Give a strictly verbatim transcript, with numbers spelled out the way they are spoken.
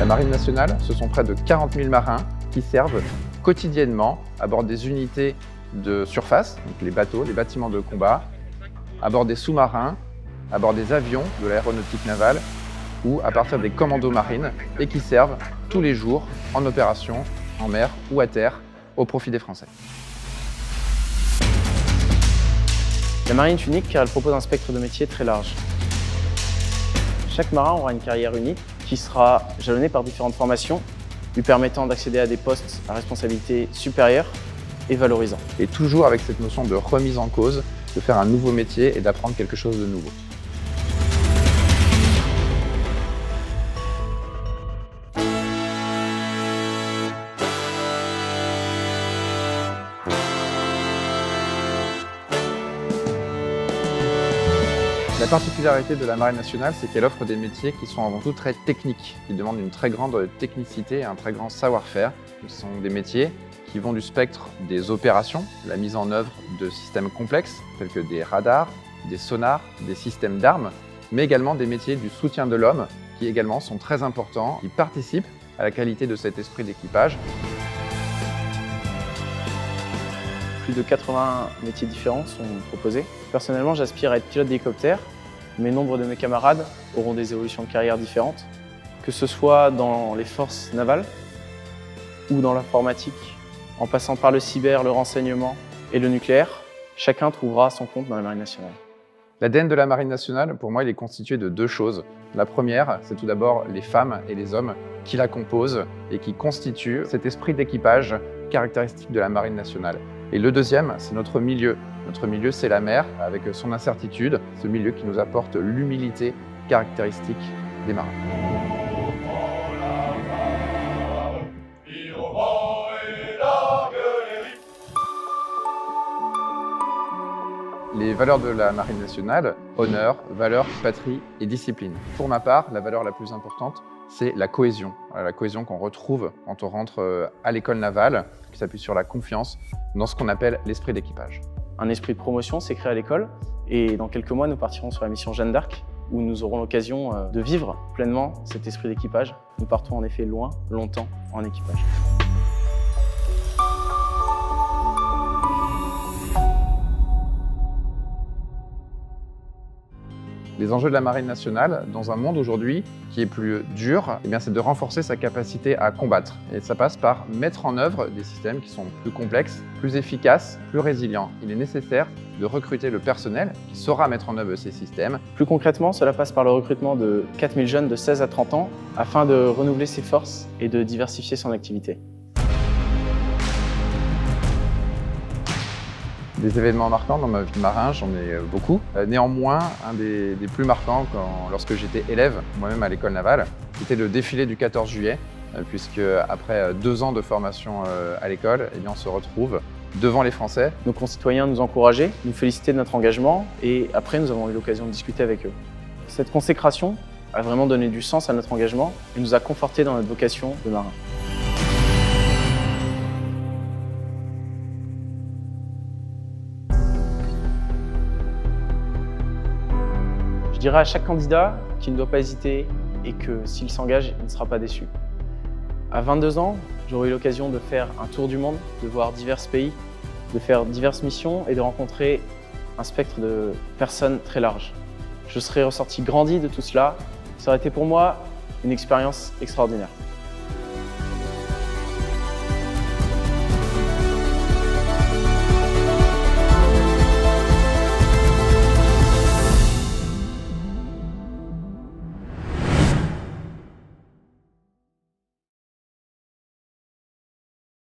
La Marine nationale, ce sont près de quarante mille marins qui servent quotidiennement à bord des unités de surface, donc les bateaux, les bâtiments de combat, à bord des sous-marins, à bord des avions de l'aéronautique navale ou à partir des commandos marines et qui servent tous les jours en opération, en mer ou à terre, au profit des Français. La marine est unique car elle propose un spectre de métiers très large. Chaque marin aura une carrière unique qui sera jalonnée par différentes formations, lui permettant d'accéder à des postes à responsabilité supérieure et valorisants. Et toujours avec cette notion de remise en cause, de faire un nouveau métier et d'apprendre quelque chose de nouveau. La particularité de la Marine nationale, c'est qu'elle offre des métiers qui sont avant tout très techniques, qui demandent une très grande technicité et un très grand savoir-faire. Ce sont des métiers qui vont du spectre des opérations, la mise en œuvre de systèmes complexes tels que des radars, des sonars, des systèmes d'armes, mais également des métiers du soutien de l'homme qui également sont très importants, qui participent à la qualité de cet esprit d'équipage. Plus de quatre-vingts métiers différents sont proposés. Personnellement, j'aspire à être pilote d'hélicoptère, mais nombre de mes camarades auront des évolutions de carrière différentes, que ce soit dans les forces navales ou dans l'informatique, en passant par le cyber, le renseignement et le nucléaire. Chacun trouvera son compte dans la Marine nationale. L'A D N de la Marine nationale, pour moi, il est constitué de deux choses. La première, c'est tout d'abord les femmes et les hommes qui la composent et qui constituent cet esprit d'équipage caractéristique de la Marine nationale. Et le deuxième, c'est notre milieu. Notre milieu, c'est la mer, avec son incertitude, ce milieu qui nous apporte l'humilité caractéristique des marins. Les valeurs de la Marine nationale, honneur, valeur, patrie et discipline. Pour ma part, la valeur la plus importante, c'est la cohésion. La cohésion qu'on retrouve quand on rentre à l'école navale, qui s'appuie sur la confiance, dans ce qu'on appelle l'esprit d'équipage. Un esprit de promotion s'est créé à l'école et dans quelques mois, nous partirons sur la mission Jeanne d'Arc où nous aurons l'occasion de vivre pleinement cet esprit d'équipage. Nous partons en effet loin, longtemps en équipage. Les enjeux de la Marine nationale, dans un monde aujourd'hui qui est plus dur, eh bien, c'est de renforcer sa capacité à combattre. Et ça passe par mettre en œuvre des systèmes qui sont plus complexes, plus efficaces, plus résilients. Il est nécessaire de recruter le personnel qui saura mettre en œuvre ces systèmes. Plus concrètement, cela passe par le recrutement de quatre mille jeunes de seize à trente ans afin de renouveler ses forces et de diversifier son activité. Des événements marquants dans ma vie de marin, j'en ai beaucoup. Néanmoins, un des, des plus marquants quand, lorsque j'étais élève, moi-même à l'école navale, c'était le défilé du quatorze juillet, puisque après deux ans de formation à l'école, eh bien, on se retrouve devant les Français. Nos concitoyens nous encourageaient, nous félicitaient de notre engagement et après nous avons eu l'occasion de discuter avec eux. Cette consécration a vraiment donné du sens à notre engagement et nous a confortés dans notre vocation de marin. Je dirais à chaque candidat qu'il ne doit pas hésiter et que s'il s'engage, il ne sera pas déçu. À vingt-deux ans, j'aurai eu l'occasion de faire un tour du monde, de voir divers pays, de faire diverses missions et de rencontrer un spectre de personnes très large. Je serai ressorti grandi de tout cela. Ça aurait été pour moi une expérience extraordinaire.